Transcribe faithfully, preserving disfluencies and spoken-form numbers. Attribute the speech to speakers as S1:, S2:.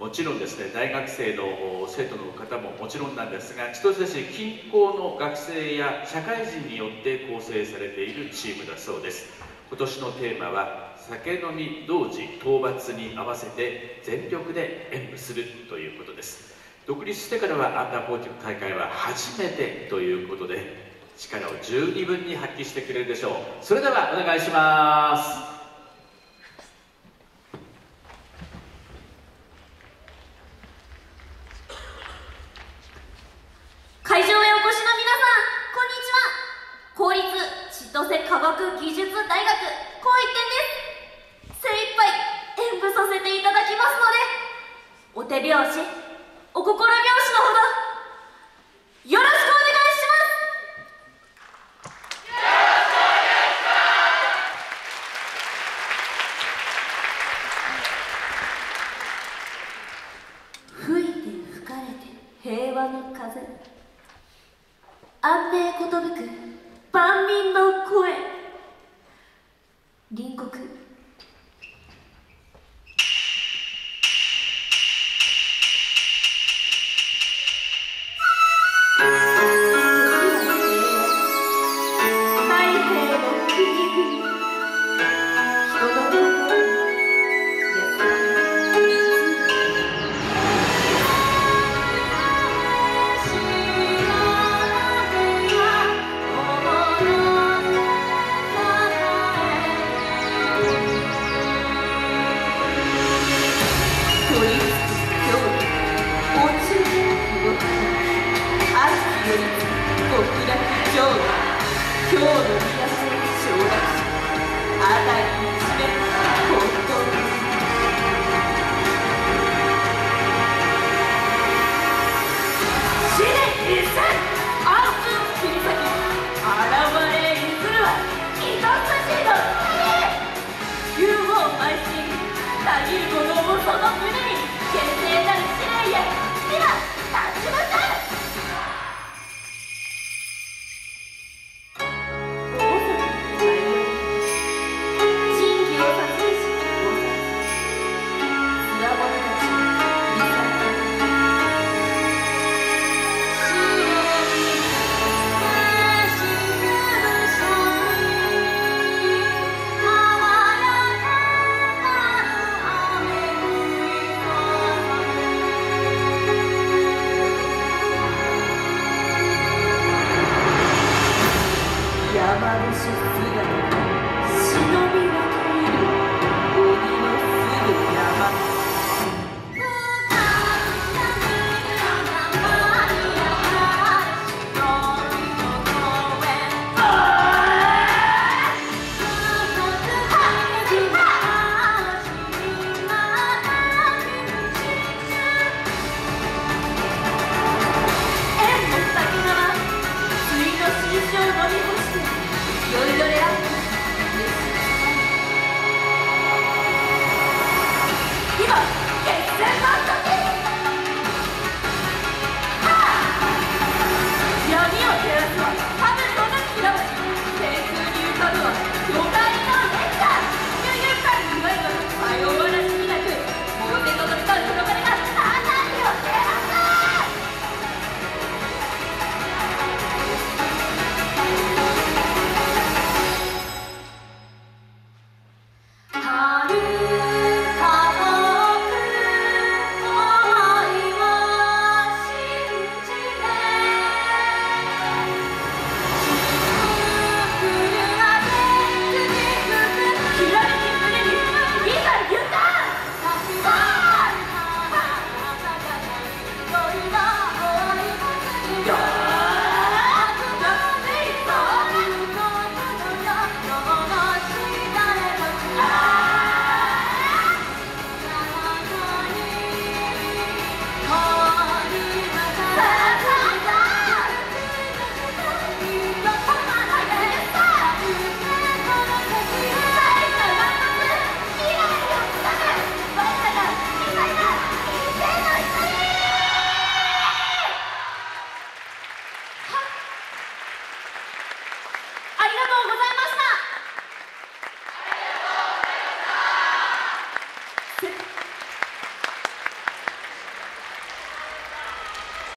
S1: もちろんですね、大学生の生徒の方ももちろんなんですが、千歳市近郊の学生や社会人によって構成されているチームだそうです。今年のテーマは、酒飲み同時討伐に合わせて全力で演舞するということです。独立してからはアンダーフォーティーの大会は初めてということで、力を十二分に発揮してくれるでしょう。それではお願いします。
S2: 会場へお越しの皆さん、こんにちは。公立千歳科学技術大学紅一点です。精一杯演舞させていただきますので、お手拍子、お心拍子のほどよろしくお願いします。よろしくお願いします。吹いて吹かれて平和の風、安寧ことぶく万民の声。